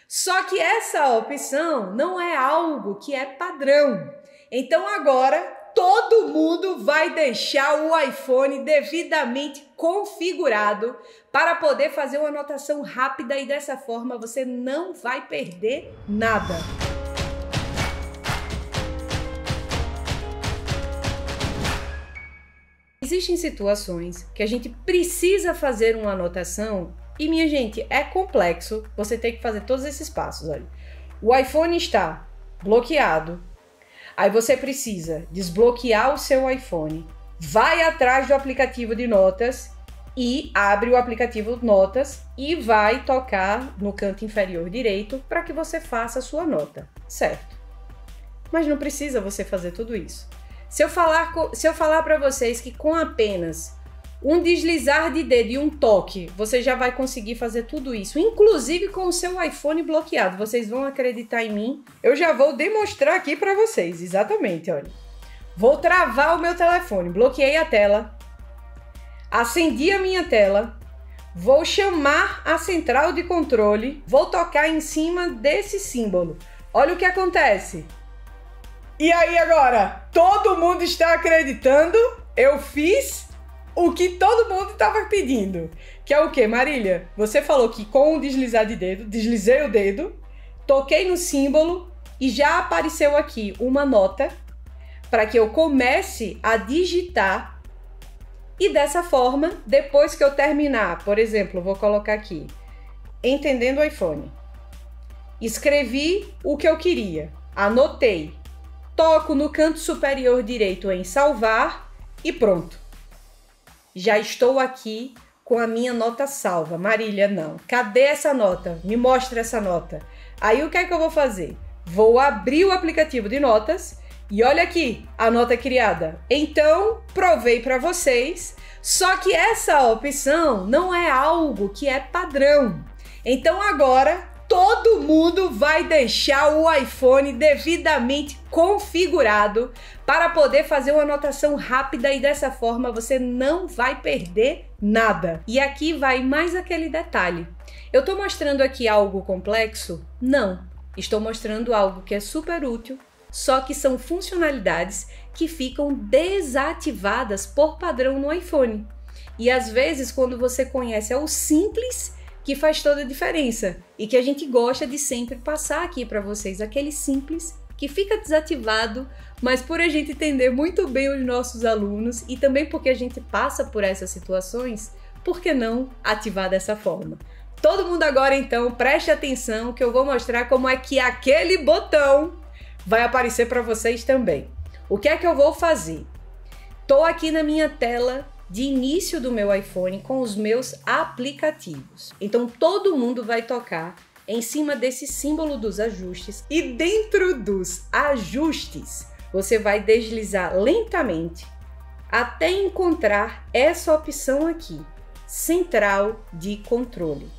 Só que essa opção não é algo que é padrão. Então agora todo mundo vai deixar o iPhone devidamente configurado para poder fazer uma anotação rápida e dessa forma você não vai perder nada. Existem situações que a gente precisa fazer uma anotação e, minha gente, é complexo você ter que fazer todos esses passos. Olha, o iPhone está bloqueado, aí você precisa desbloquear o seu iPhone, vai atrás do aplicativo de notas e abre o aplicativo Notas e vai tocar no canto inferior direito para que você faça a sua nota, certo? Mas não precisa você fazer tudo isso. Se eu falar para vocês que com apenas um deslizar de dedo e um toque, você já vai conseguir fazer tudo isso, inclusive com o seu iPhone bloqueado, vocês vão acreditar em mim? Eu já vou demonstrar aqui para vocês, exatamente, olha. Vou travar o meu telefone, bloqueei a tela, acendi a minha tela, vou chamar a central de controle, vou tocar em cima desse símbolo. Olha o que acontece. E aí agora, todo mundo está acreditando? Eu fiz o que todo mundo estava pedindo. Que é o quê, Marília? Você falou que com um deslizar de dedo, deslizei o dedo, toquei no símbolo e já apareceu aqui uma nota para que eu comece a digitar. E dessa forma, depois que eu terminar, por exemplo, vou colocar aqui, entendendo o iPhone. Escrevi o que eu queria, anotei. Toco no canto superior direito em salvar e pronto. Já estou aqui com a minha nota salva. Marília, não. Cadê essa nota? Me mostra essa nota. Aí o que é que eu vou fazer? Vou abrir o aplicativo de notas e olha aqui a nota criada. Então, provei para vocês. Só que essa opção não é algo que é padrão. Então agora todo mundo vai deixar o iPhone devidamente configurado para poder fazer uma anotação rápida e dessa forma você não vai perder nada. E aqui vai mais aquele detalhe. Eu estou mostrando aqui algo complexo? Não. Estou mostrando algo que é super útil, só que são funcionalidades que ficam desativadas por padrão no iPhone. E às vezes quando você conhece o simples, que faz toda a diferença e que a gente gosta de sempre passar aqui para vocês, aquele simples que fica desativado, mas por a gente entender muito bem os nossos alunos e também porque a gente passa por essas situações, por que não ativar dessa forma? Todo mundo agora então preste atenção que eu vou mostrar como é que aquele botão vai aparecer para vocês também. O que é que eu vou fazer? Estou aqui na minha tela de início do meu iPhone com os meus aplicativos. Então todo mundo vai tocar em cima desse símbolo dos ajustes e dentro dos ajustes você vai deslizar lentamente até encontrar essa opção aqui, central de controle.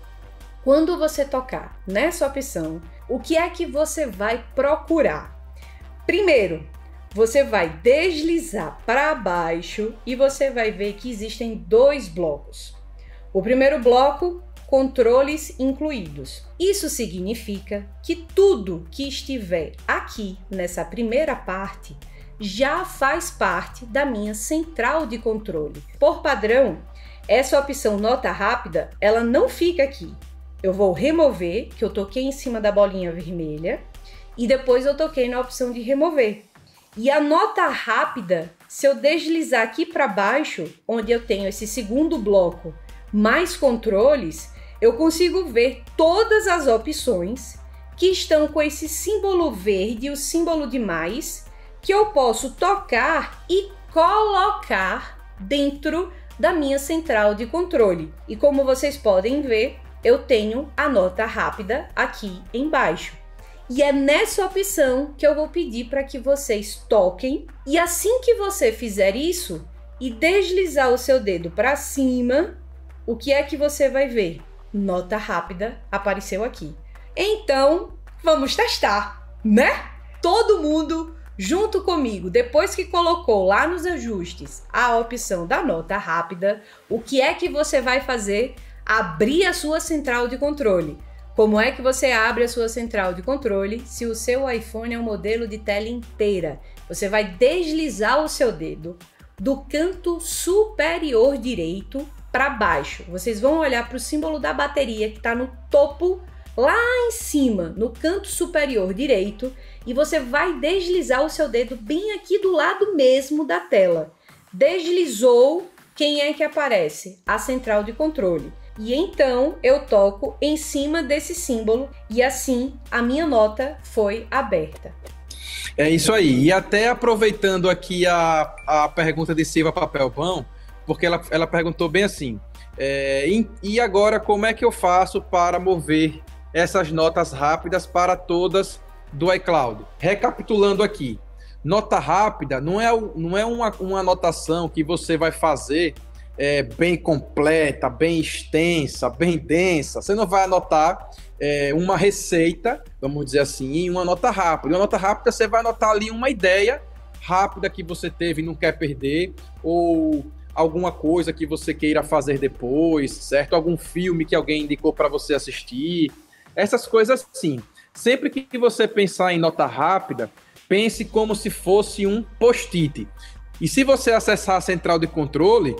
Quando você tocar nessa opção, o que é que você vai procurar? Primeiro, você vai deslizar para baixo e você vai ver que existem dois blocos. O primeiro bloco, controles incluídos. Isso significa que tudo que estiver aqui nessa primeira parte já faz parte da minha central de controle. Por padrão, essa opção nota rápida, ela não fica aqui. Eu vou remover, que eu toquei em cima da bolinha vermelha, e depois eu toquei na opção de remover. E a nota rápida, se eu deslizar aqui para baixo, onde eu tenho esse segundo bloco, mais controles, eu consigo ver todas as opções que estão com esse símbolo verde, o símbolo de mais, que eu posso tocar e colocar dentro da minha central de controle. E como vocês podem ver, eu tenho a nota rápida aqui embaixo. E é nessa opção que eu vou pedir para que vocês toquem. E assim que você fizer isso e deslizar o seu dedo para cima, o que é que você vai ver? Nota rápida apareceu aqui. Então, vamos testar, né? Todo mundo junto comigo, depois que colocou lá nos ajustes a opção da nota rápida, o que é que você vai fazer? Abrir a sua central de controle. Como é que você abre a sua central de controle se o seu iPhone é um modelo de tela inteira? Você vai deslizar o seu dedo do canto superior direito para baixo. Vocês vão olhar para o símbolo da bateria que está no topo, lá em cima, no canto superior direito, e você vai deslizar o seu dedo bem aqui do lado mesmo da tela. Deslizou, quem é que aparece? A central de controle. E então eu toco em cima desse símbolo e assim a minha nota foi aberta. É isso aí. E até aproveitando aqui a pergunta de Silva Papelpão, porque ela perguntou bem assim, e agora como é que eu faço para mover essas notas rápidas para todas do iCloud? Recapitulando aqui, nota rápida não é uma anotação que você vai fazer bem completa, bem extensa, bem densa. Você não vai anotar uma receita, vamos dizer assim, em uma nota rápida. Uma nota rápida você vai anotar ali uma ideia rápida que você teve e não quer perder, ou alguma coisa que você queira fazer depois, certo? Algum filme que alguém indicou para você assistir. Essas coisas sim. Sempre que você pensar em nota rápida, pense como se fosse um post-it. E se você acessar a central de controle,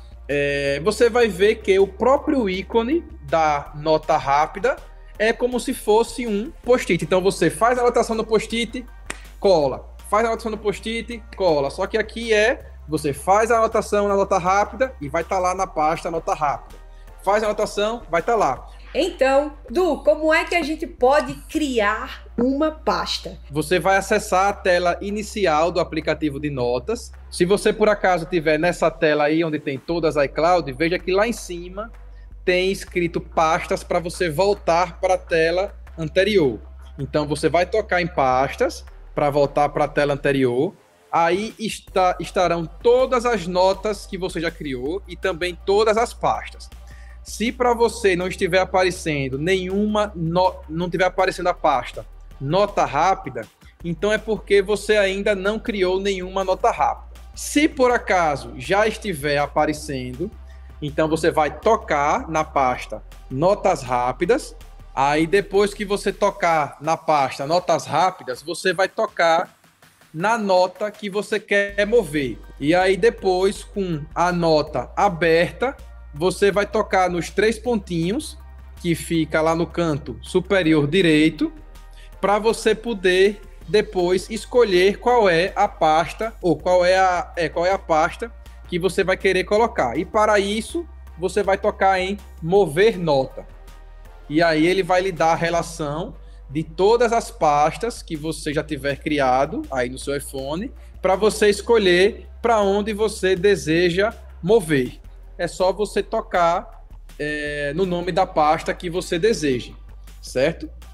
você vai ver que o próprio ícone da nota rápida é como se fosse um post-it. Então você faz a anotação no post-it, cola. Faz a anotação no post-it, cola. Só que aqui você faz a anotação na nota rápida e vai estar lá na pasta nota rápida. Faz a anotação, vai estar lá. Então, Du, como é que a gente pode criar uma pasta? Você vai acessar a tela inicial do aplicativo de notas. Se você, por acaso, estiver nessa tela aí, onde tem todas as iCloud, veja que lá em cima tem escrito pastas para você voltar para a tela anterior. Então, você vai tocar em pastas para voltar para a tela anterior. Aí estarão todas as notas que você já criou e também todas as pastas. Se para você não estiver aparecendo não estiver aparecendo a pasta nota rápida, então é porque você ainda não criou nenhuma nota rápida. Se por acaso já estiver aparecendo, então você vai tocar na pasta notas rápidas. Aí depois que você tocar na pasta notas rápidas, você vai tocar na nota que você quer mover. E aí depois, com a nota aberta, você vai tocar nos 3 pontinhos que fica lá no canto superior direito, para você poder depois escolher qual é a pasta ou qual é a pasta que você vai querer colocar. E para isso, você vai tocar em mover nota. E aí ele vai lhe dar a relação de todas as pastas que você já tiver criado aí no seu iPhone, para você escolher para onde você deseja mover. É só você tocar no nome da pasta que você deseja, certo?